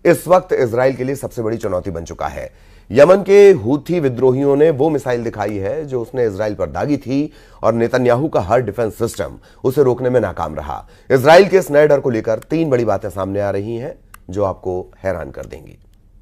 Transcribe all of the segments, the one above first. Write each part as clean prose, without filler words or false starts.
इस वक्त इजराइल के लिए सबसे बड़ी चुनौती बन चुका है। यमन के हूथी विद्रोहियों ने वो मिसाइल दिखाई है जो उसने इजराइल पर दागी थी और नेतन्याहू का हर डिफेंस सिस्टम उसे रोकने में नाकाम रहा। इजराइल के इस नए डर को लेकर 3 बड़ी बातें सामने आ रही हैं जो आपको हैरान कर देंगी।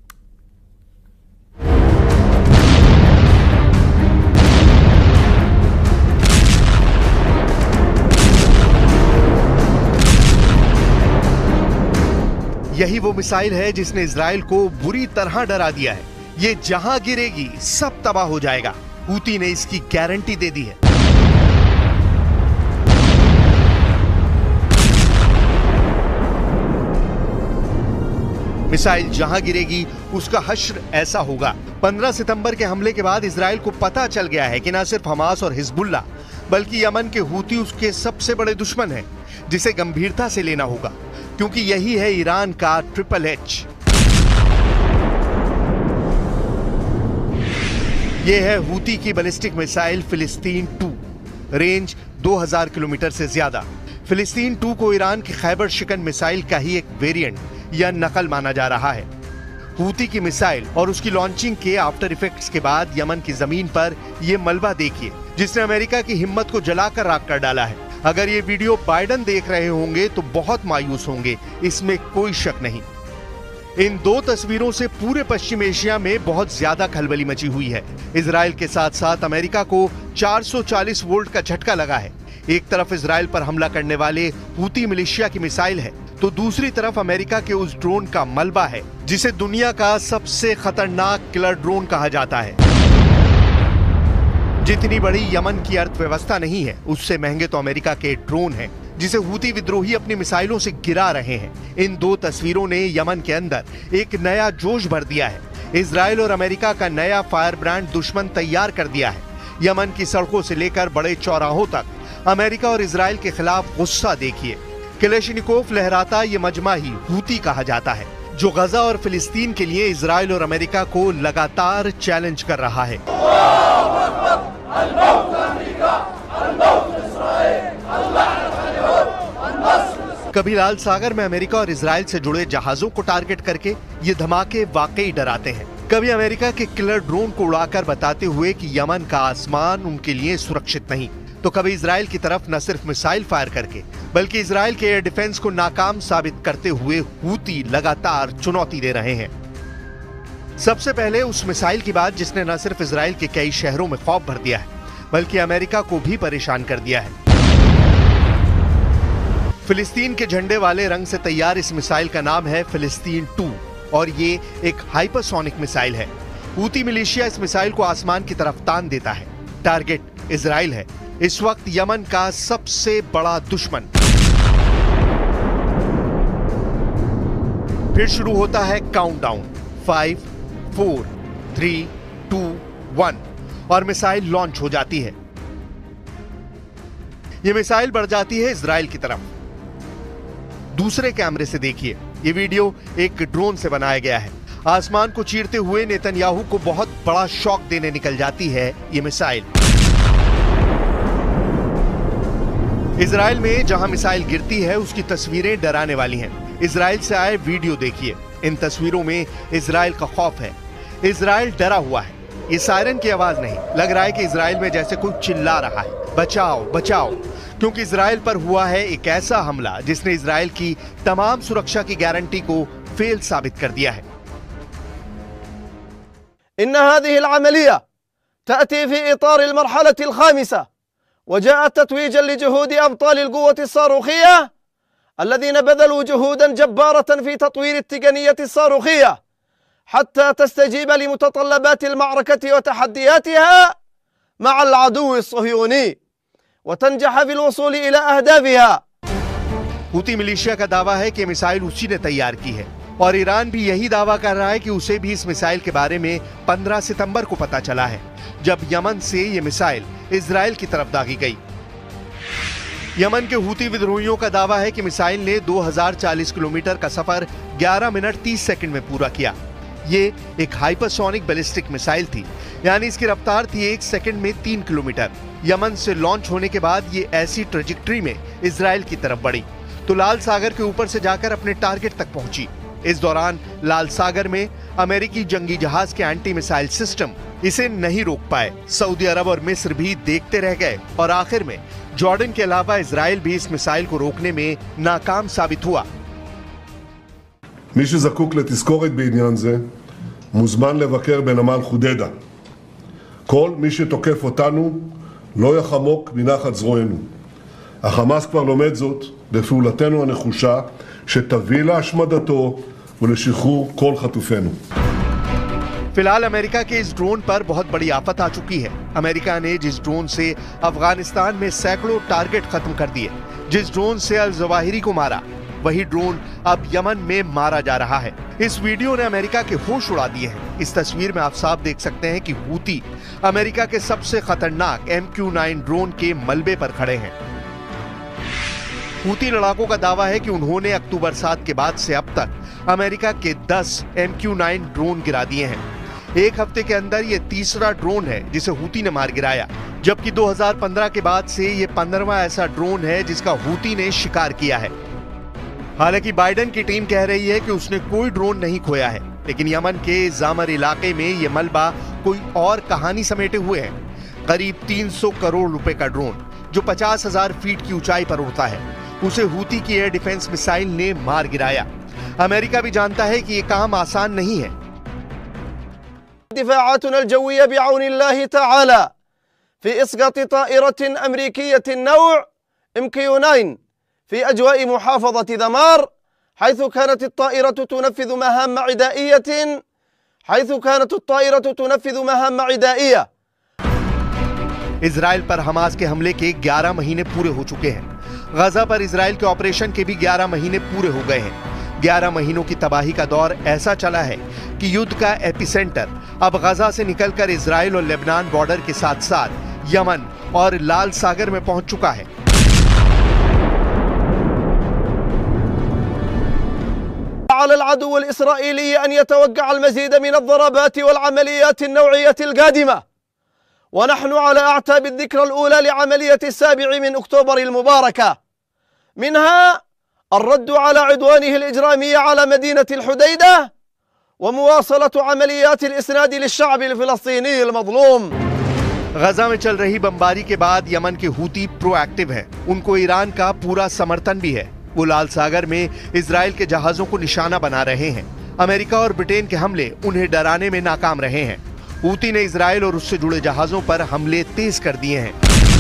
यही वो मिसाइल है जिसने इजराइल को बुरी तरह डरा दिया है। ये जहां गिरेगी सब तबाह हो जाएगा। हूती ने इसकी गारंटी दे दी है। मिसाइल जहां गिरेगी उसका हश्र ऐसा होगा। 15 सितंबर के हमले के बाद इजराइल को पता चल गया है कि न सिर्फ हमास और हिजबुल्ला बल्कि यमन के हूती उसके सबसे बड़े दुश्मन हैं, जिसे गंभीरता से लेना होगा, क्योंकि यही है ईरान का ट्रिपल एच। यह है हूती की बैलिस्टिक मिसाइल फिलिस्तीन 2, रेंज 2000 किलोमीटर से ज्यादा। फिलिस्तीन 2 को ईरान की खैबर शिकन मिसाइल का ही एक वेरिएंट या नकल माना जा रहा है। हूती की मिसाइल और उसकी लॉन्चिंग के आफ्टर इफेक्ट्स के बाद यमन की जमीन पर यह मलबा देखिए, जिसने अमेरिका की हिम्मत को जलाकर राख कर डाला है। अगर ये वीडियो बाइडेन देख रहे होंगे तो बहुत मायूस होंगे, इसमें कोई शक नहीं। इन 2 तस्वीरों से पूरे पश्चिम एशिया में बहुत ज्यादा खलबली मची हुई है। इजराइल के साथ साथ अमेरिका को 440 वोल्ट का झटका लगा है। एक तरफ इजराइल पर हमला करने वाले हूती मिलिशिया की मिसाइल है, तो दूसरी तरफ अमेरिका के उस ड्रोन का मलबा है जिसे दुनिया का सबसे खतरनाक किलर ड्रोन कहा जाता है। जितनी बड़ी यमन की अर्थव्यवस्था नहीं है, उससे महंगे तो अमेरिका के ड्रोन हैं, जिसे हूती विद्रोही अपनी मिसाइलों से गिरा रहे हैं। इन 2 तस्वीरों ने यमन के अंदर एक नया जोश भर दिया है। इजराइल और अमेरिका का नया फायर ब्रांड दुश्मन तैयार कर दिया है। यमन की सड़कों से लेकर बड़े चौराहों तक अमेरिका और इजराइल के खिलाफ गुस्सा देखिए। कलेशनिकोव लहराता ये मजमा ही हूती कहा जाता है, जो गजा और फिलिस्तीन के लिए इजराइल और अमेरिका को लगातार चैलेंज कर रहा है। कभी लाल सागर में अमेरिका और इजराइल से जुड़े जहाजों को टारगेट करके ये धमाके वाकई डराते हैं। कभी अमेरिका के किलर ड्रोन को उड़ाकर बताते हुए कि यमन का आसमान उनके लिए सुरक्षित नहीं, तो कभी इजराइल की तरफ न सिर्फ मिसाइल फायर करके बल्कि इजराइल के एयर डिफेंस को नाकाम साबित करते हुए हूती लगातार चुनौती दे रहे हैं। सबसे पहले उस मिसाइल की बात जिसने न सिर्फ इजराइल के कई शहरों में खौफ भर दिया है बल्कि अमेरिका को भी परेशान कर दिया है। फिलिस्तीन के झंडे वाले रंग से तैयार इस मिसाइल का नाम है फिलिस्तीन 2 और ये एक हाइपरसोनिक मिसाइल है। हूती मिलिशिया इस मिसाइल को आसमान की तरफ तान देता है। टारगेट इजराइल है, इस वक्त यमन का सबसे बड़ा दुश्मन। फिर शुरू होता है काउंटडाउन 5, 4, 3, 2, 1 और मिसाइल लॉन्च हो जाती है। यह मिसाइल बढ़ जाती है इजराइल की तरफ। दूसरे कैमरे से देखिए, ये वीडियो एक ड्रोन से बनाया गया है। आसमान को चीरते हुए नेतन्याहू को बहुत बड़ा शॉक देने निकल जाती है ये मिसाइल। इजराइल में जहां मिसाइल गिरती है उसकी तस्वीरें डराने वाली हैं। इजराइल से आए वीडियो देखिए। इन तस्वीरों में इजराइल का खौफ है। इजराइल डरा हुआ है। ये सायरन की आवाज नहीं, लग रहा है कि इजराइल में जैसे कोई चिल्ला रहा है, बचाओ बचाओ, क्योंकि इजराइल पर हुआ है एक ऐसा हमला जिसने इजराइल की तमाम सुरक्षा की गारंटी को फेल साबित कर दिया है। إن هذه العملية تأتي في إطار المرحلة الخامسة وجاءت تتويجا لجهود أبطال القوة الصاروخية الذين بذلوا جهودا جبارة في تطوير التقنية الصاروخية حتى تستجيب لمتطلبات المعركة وتحدياتها مع العدو الصهيوني وتنجح في الوصول إلى أهدافها। हूती मिलिशिया का दावा है कि मिसाइल उसी ने तैयार की है और ईरान भी यही दावा कर रहा है कि उसे भी इस मिसाइल के बारे में 15 सितंबर को पता चला है, जब यमन से ये मिसाइल इजराइल की तरफ दागी गई। यमन के हूती विद्रोहियों का दावा है कि मिसाइल ने 2040 किलोमीटर का सफर 11 मिनट 30 सेकंड में पूरा किया। ये एक हाइपरसोनिक बैलिस्टिक मिसाइल थी, यानी इसकी रफ्तार थी 1 सेकंड में 3 किलोमीटर। यमन से लॉन्च होने के बाद ये ऐसी ट्रेजेक्टरी में इजराइल की तरफ बढ़ी तो लाल सागर के ऊपर से जाकर अपने टारगेट तक पहुंची। इस दौरान लाल सागर में अमेरिकी जंगी जहाज के एंटी मिसाइल सिस्टम इसे नहीं रोक पाए। सऊदी अरब और मिस्र भी देखते रह गए और आखिर में जॉर्डन के अलावा इजराइल भी इस मिसाइल को रोकने में नाकाम साबित हुआ। מי שזקוק לתזכורת בעניין זה מוזמן לבקר בנמל חודדה. כל מי שתוקף אותנו לא יחמוק מנחת זרוענו. החמאס כבר לומד זאת בפעולתנו הנחושה שתביא להשמדתו ולשחרור כל חטופינו. फिलहाल अमेरिका के इस ड्रोन पर बहुत बड़ी आफत आ चुकी है। अमेरिका ने जिस ड्रोन से अफगानिस्तान में सैकड़ों टारगेट खत्म कर दिए, जिस ड्रोन से अल जवाहिरी को मारा, वही ड्रोन अब यमन में मारा जा रहा है। इस वीडियो ने अमेरिका के होश उड़ा दिए हैं। इस तस्वीर में आप साफ देख सकते हैं कि हूती अमेरिका के सबसे खतरनाक MQ-9 ड्रोन के मलबे पर खड़े हैं। हूती लड़ाकों का दावा है कि उन्होंने अक्टूबर 7 के बाद से अब तक अमेरिका के 10 MQ-9 ड्रोन गिरा दिए हैं। एक हफ्ते के अंदर ये तीसरा ड्रोन है जिसे हूती ने मार गिराया, जबकि 2015 के बाद से ये 15वां ऐसा ड्रोन है जिसका हूती ने शिकार किया है। हालांकि बाइडेन की टीम कह रही है कि उसने कोई ड्रोन नहीं खोया है, लेकिन यमन के जामर इलाके में ये मलबा कोई और कहानी समेटे हुए है। करीब 300 करोड़ रुपए का ड्रोन जो 50,000 फीट की ऊंचाई पर उड़ता है, उसे हूती की एयर डिफेंस मिसाइल ने मार गिराया। अमेरिका भी जानता है कि ये काम आसान नहीं है। دفاعاتنا الجوية بعون الله تعالى في إسقاط طائرة أمريكية النوع MQ-9 في أجواء محافظة ذمار، حيث كانت الطائرة تنفذ مهام عدائية इजराइल पर हमास के हमले के 11 महीने पूरे हो चुके हैं। गजा पर इजराइल के ऑपरेशन के भी 11 महीने पूरे हो गए हैं। 11 महीनों की तबाही का दौर ऐसा चला है कि युद्ध का एपिसेंटर अब गजा से निकलकर इजराइल और लेबनान बॉर्डर के साथ साथ यमन और लाल सागर में पहुंच चुका है। على العدو الإسرائيلي أن يتوقع المزيد من الضربات والعمليات النوعية القادمة، ونحن على أعتاب الذكرى الأولى لعملية 7 أكتوبر المباركة، منها الرد على عدوانه الإجرامي على مدينة الحديدة ومواصلة عمليات الإسناد للشعب الفلسطيني المظلوم। गजा में चल रही बमबारी के बाद यमन के हूती प्रोएक्टिव हैं। उनको ईरान का पूरा समर्थन भी है। वो लाल सागर में इजराइल के जहाजों को निशाना बना रहे हैं। अमेरिका और ब्रिटेन के हमले उन्हें डराने में नाकाम रहे हैं। हूती ने इजराइल और उससे जुड़े जहाजों पर हमले तेज कर दिए हैं।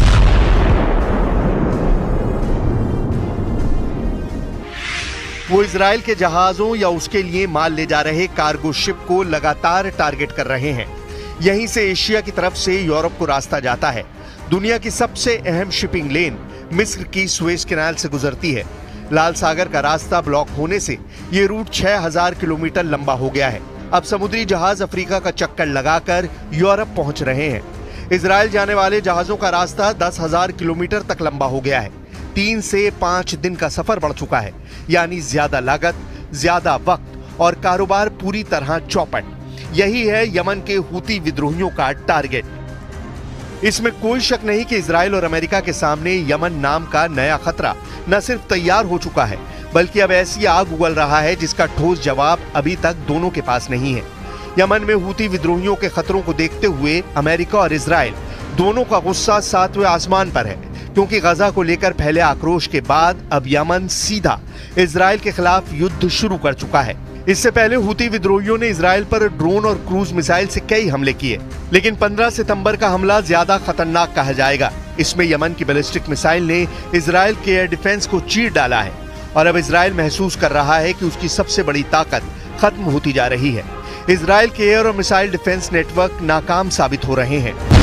वो इजराइल के जहाजों या उसके लिए माल ले जा रहे कार्गो शिप को लगातार टारगेट कर रहे हैं। यहीं से एशिया की तरफ से यूरोप को रास्ता जाता है। दुनिया की सबसे अहम शिपिंग लेन मिस्र की सुएज कैनाल से गुजरती है। लाल सागर का रास्ता ब्लॉक होने से ये रूट 6000 किलोमीटर लंबा हो गया है। अब समुद्री जहाज अफ्रीका का चक्कर लगाकर यूरोप पहुंच रहे हैं। इजराइल जाने वाले जहाजों का रास्ता 10,000 किलोमीटर तक लंबा हो गया है। 3 से 5 दिन का सफर बढ़ चुका है, यानी ज्यादा लागत, ज्यादा वक्त और कारोबार पूरी तरह चौपट। यही है यमन के हूती विद्रोहियों का टारगेट। इसमें कोई शक नहीं कि इजराइल और अमेरिका के सामने यमन नाम का नया खतरा न सिर्फ तैयार हो चुका है, बल्कि अब ऐसी आग उगल रहा है जिसका ठोस जवाब अभी तक दोनों के पास नहीं है। यमन में हूती विद्रोहियों के खतरों को देखते हुए अमेरिका और इजराइल दोनों का गुस्सा 7वें आसमान पर है, क्योंकि गजा को लेकर फैले आक्रोश के बाद अब यमन सीधा इजराइल के खिलाफ युद्ध शुरू कर चुका है। इससे पहले हूती विद्रोहियों ने इजराइल पर ड्रोन और क्रूज मिसाइल से कई हमले किए, लेकिन 15 सितंबर का हमला ज्यादा खतरनाक कहा जाएगा। इसमें यमन की बैलिस्टिक मिसाइल ने इजराइल के एयर डिफेंस को चीर डाला है और अब इजराइल महसूस कर रहा है कि उसकी सबसे बड़ी ताकत खत्म होती जा रही है। इजराइल के एयर और मिसाइल डिफेंस नेटवर्क नाकाम साबित हो रहे हैं।